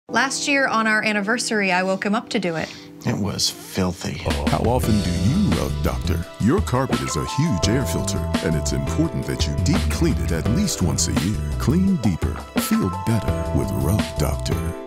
Last year on our anniversary, I woke him up to do it. It was filthy. How often do you Rug Doctor? Your carpet is a huge air filter, and it's important that you deep clean it at least once a year. Clean deeper. Feel better with Rug Doctor.